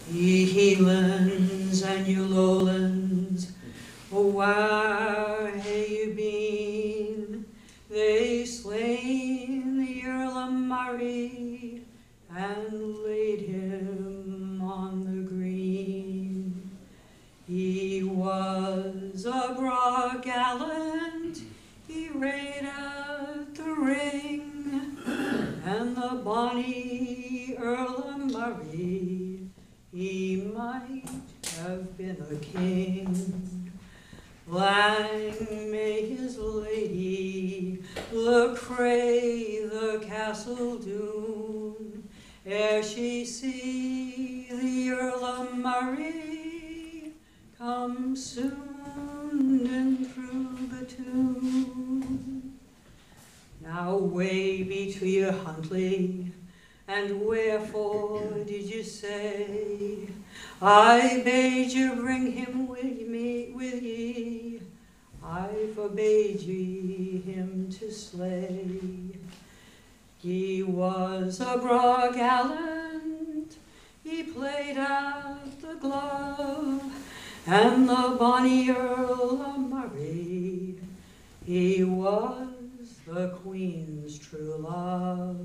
Ye Helands and you Lowlands, oh, where hae you been? They slain the Earl of Murray and laid him on the green. He was a braw gallant, he rade at the ring, and the bonny Earl of Murray, he might have been a king. Lang may his lady look frae the castle doon, ere she see the Earl of Murray come soon in through the town. Now way be to your Huntley, and wherefore did you say, I bade you bring him with ye, I forbade ye him to slay. He was a braw gallant, he played at the glove, and the bonny Earl of Murray, he was the Queen's true love.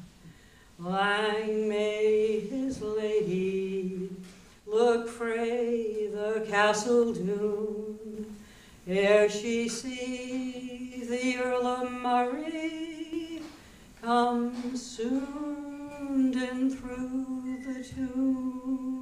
Lang may his lady look frae the castle doon, ere she see the Earl of Murray come soon in through the town.